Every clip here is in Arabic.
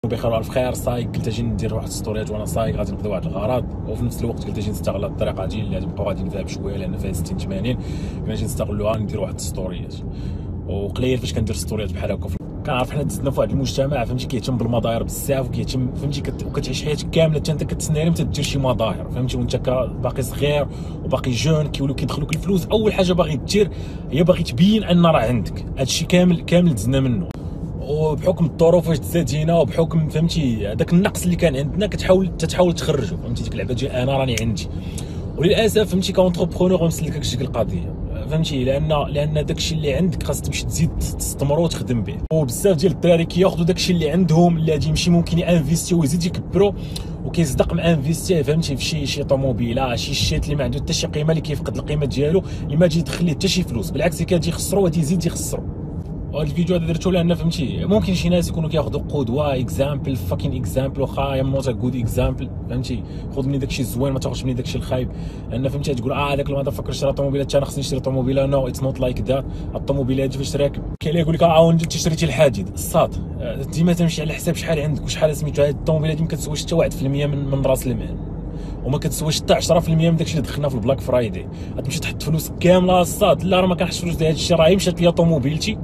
بخير والف خير. صايق قلت اجي ندير واحد ستوريات وانا صايق غادي نقضي واحد الغرض، وفي نفس الوقت قلت اجي نستغل الطريقه ديالي اللي غادي نبقاو غاديين فيها بشويه لان فيها 60 80 غادي نستغلوها ندير واحد الستوريات. وقليل فاش كندير ستوريات بحال هكا كنعرف حنا دزنا في واحد المجتمع فهمتي كيهتم بالمظاهر بزاف وكيهتم فهمتي وكتعيش حياتك كامله حتى انت كتسنى حتى دير شي مظاهر فهمتي وانت باقي صغير وباقي جون كيوليو كيدخلوك الفلوس. اول حاجه باغي دير هي باغي تبين ان راه عندك هادشي كامل دزنا منه، وبحكم الظروف فاش تزادينا وبحكم فهمتي هذاك النقص اللي كان عندنا تتحاول تخرجه فهمتي ديك اللعبه ديال انا راني عندي. وللاسف فهمتي كونتربرونور ما مسلككش ديك القضيه فهمتي لان داكشي اللي عندك خاص تمشي تزيد تستمر وتخدم به. وبزاف ديال الدراري كياخذوا داكشي اللي عندهم اللي غادي يمشي ممكن ينفيستيو ويزيد يكبروا وكيصدق مع انفيستي فهمتي في شي طوموبيله شي شيت اللي ما عنده حتى شي قيمه اللي كيفقد القيمه ديالو اللي ما تجي تدخل ليه حتى شي فلوس، بالعكس كيجي يخسروا وغادي يزيد يخسروا. وهذا الفيديو هذا درتو لان فهمتي ممكن شي ناس يكونوا كياخذوا قدوه اكزامبل فاكين اكزامبل واخا ام نوت ا جود اكزامبل فهمتي، خذ مني داكشي الزوين ما تاخذش مني داكشي الخايب. لان فهمتي تقول هذاك الماذا فكر شرا طوموبيله حتى انا خصني نشري طوموبيله. نو اتس نوت لايك ذات. الطوموبيله هادي فاش راكب كاين اللي يقول لك انت شريتي الحديد الصاد ديما تمشي على حساب شحال عندك وشحال سميتو. هاد الطوموبيله دي ما كتسواش حتى 1% من راس المال وما كتسواش حتى 10% من داكشي اللي دخلنا في البلاك فرايدي. غتمشي تحط فلوس كامله الصاد لا راه ما كنحطش فلوس ديال هادشي راه مشات ليا طوموبيلتي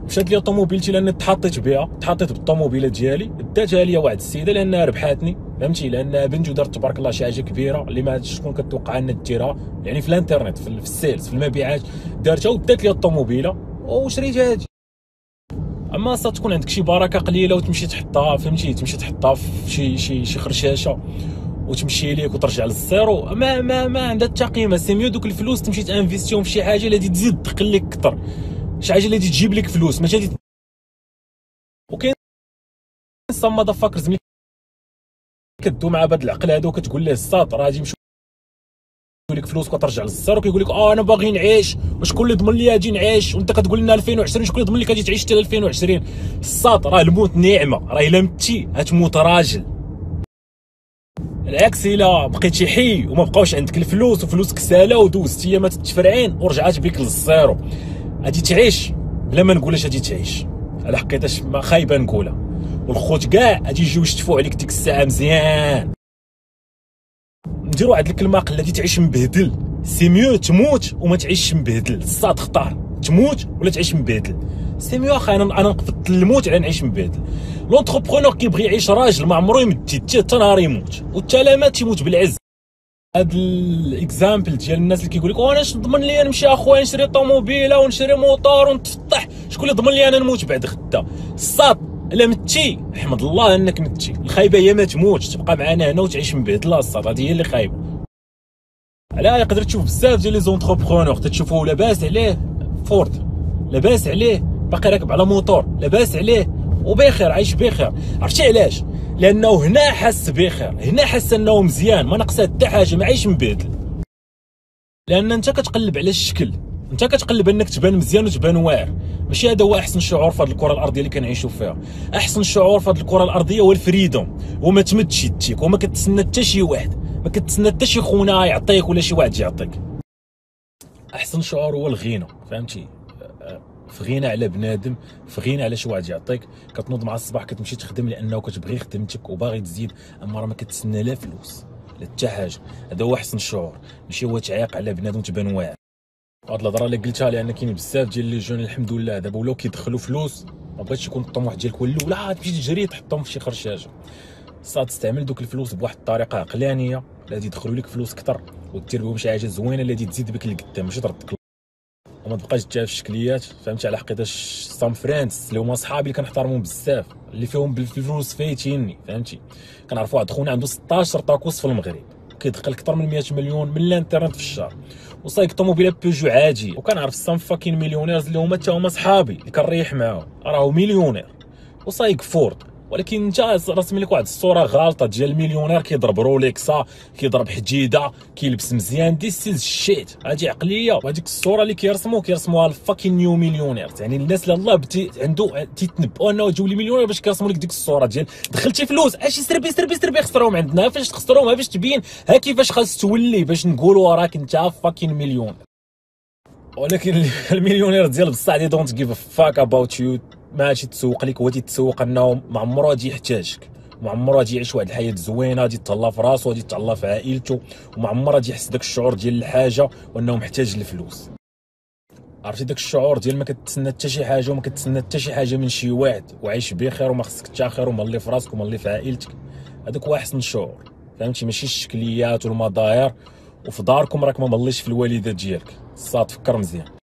لان تحطيت بالطوموبيله ديالي داتها ليا واحد السيده لانها ربحاتني فهمتي، لان بنت ودارت تبارك الله شي حاجه كبيره اللي ما شكون كتوقع ان ديرها يعني في الانترنت في السيلز في المبيعات دارتها ودات ليا الطوموبيله وشريتها هادي. اما صات تكون عندك شي بركه قليله وتمشي تحطها فهمتي في شي خرشاشه وتمشي ليك وترجع للزيرو ما عندها حتى قيمه. سي ميو دوك الفلوس تمشي تانفيستيهم في شي حاجه اللي تزيد تدخل لك اكثر، شي حاجه اللي تجيب لك فلوس ماشي هادي. وكاين صما دا فاكرز ملي كدو مع هاد العقل هذا وكتقول ليه الساط راه غادي يمشيو لك فلوس وكترجع للزيرو كيقول لك انا باغي نعيش وشكون اللي ضمن لي غادي نعيش وانت كتقول لنا 2020 شكون اللي ضمن لك غادي تعيش حتى 2020. الساط راه الموت نعمه، راه الا متي غتموت راجل. العكس الا بقيتي حي وما بقاوش عندك الفلوس وفلوسك سالا ودوزت ايامات التفرعين ورجعات بك للزيرو غادي تعيش بلا ما نقولش غادي تعيش على حقيقتاش ما خايبه نقولها. والخوت كاع غادي يجيو يشتفوا عليك ديك الساعه مزيان. نديروا واحد الكلمه قلتي تعيش مبهدل سي ميو تموت وما تعيش مبهدل. الصاد اختار تموت ولا تعيش مبهدل. سي ميو اخي انا نقفط الموت على نعيش مبهدل. لونتربرونور كيبغي يعيش راجل ما عمرو يمد حتى نهار يموت والتلامات تيموت بالعز. هاد الاكزامبل ديال الناس اللي كيقول لك وانا اش ضمن لي نمشي اخويا نشري طوموبيله ونشري موطور ونتفطح شكون اللي ضمن لي انا نموت بعد غدا. الصاد الا متي احمد الله انك متي. الخايبه هي ما تموتش تبقى معنا هنا وتعيش مبهدله. الصاد هذه هي اللي خايبه. علاه يقدر تشوف بزاف ديال لي زونتربرونور تشوفوا لاباس عليه فورد لاباس عليه باقي راكب على موطور لاباس عليه وبخير عايش بخير. عرفتي علاش؟ لانه هنا حس بخير، هنا حس انه مزيان ما ناقصه حتى حاجه ما عايش مبهدل. لان انت كتقلب على الشكل، انت كتقلب انك تبان مزيان وتبان واعر. ماشي هذا هو احسن شعور في هذه الكره الارضيه اللي كنعيشوا فيها. احسن شعور في هذه الكره الارضيه هو الفريدوم وما تمدش يديك وما كتسنى حتى شي واحد، ما كتسنى حتى شي خونا يعطيك ولا شي واحد يعطيك. احسن شعور هو الغنى فهمتي، في غنى على بنادم في غنى على شي واحد يعطيك. كتنوض مع الصباح كتمشي تخدم لانه كتبغي خدمتك وباغي تزيد اما راه ما كتسنى لا فلوس لا حتى حاجه. هذا هو احسن شعور ماشي هو تعيق على بنادم تبان واعر. هاد الهضره اللي قلتها لان كاين بزاف ديال لي جون الحمد لله دابا ولاو كيدخلوا فلوس ما بغيتش يكون الطموح ديالك هو الاولى تمشي تجري تحطهم في شي خرشاشه. صاد تستعمل دوك الفلوس بواحد الطريقه عقلانيه اللي غادي يدخلوا لك فلوس اكثر ودير بهم شي حاجه زوينه اللي غادي تزيد بك لقدام ماشي تردك وما تبقاش تجاه في الشكليات فهمتي. على حقيقه سام فريندز اللي هما صحابي اللي كنحترمهم بزاف اللي فيهم بالفلوس فايتيني فهمتي. كنعرف واحد خونا عنده 16 طاكوس في المغرب كيدخل اكثر من 100 مليون من الانترنت في الشهر وصايق طوموبيله بيجو عادي. وكنعرف سام فاكين مليونيرز اللي هما حتى هما صحابي اللي كنريح معاهم راهو مليونير وصايق فورد. ولكن انت راسم لك واحد الصوره غالطه ديال المليونير كيضرب روليكسا كيضرب حديده كيلبس مزيان. دي سيز شيت هذه عقليه. وهذيك الصوره اللي كيرسموها الفاكين نيو مليونير يعني الناس اللي الله بدي عنده تيتنبؤوا انه يجيو لي مليونير باش كيرسموا لك ديك الصوره ديال دخلتي فلوس اش سربي خسرهم عندنا فاش تخسرهم باش تبين ها كيفاش خاص تولي باش نقولوا وراك انت فاكين مليون. ولكن المليونير ديال بصح دي دونت جيف ا فاك اباوت يو ما تسوق لك هو تيتسوق انه ما عمره غادي يحتاجك. وما عمره غادي يعيش واحد الحياه زوينه، غادي يتهلا في راسو، غادي يتهلا في عائلته، وما عمره غادي يحس داك الشعور ديال الحاجه وانه محتاج للفلوس. عرفتي داك الشعور ديال ما كتسنى حتى شي حاجه وما كتسنى حتى شي حاجه من شي واحد وعايش بخير وما خصك حتى خير وملي في راسك وملي في عائلتك، هذاك هو احسن شعور. فهمتي؟ ماشي الشكليات والمظاهر، وفي داركم راك ما مليش في الوالده ديالك. صاد فكر مزيان.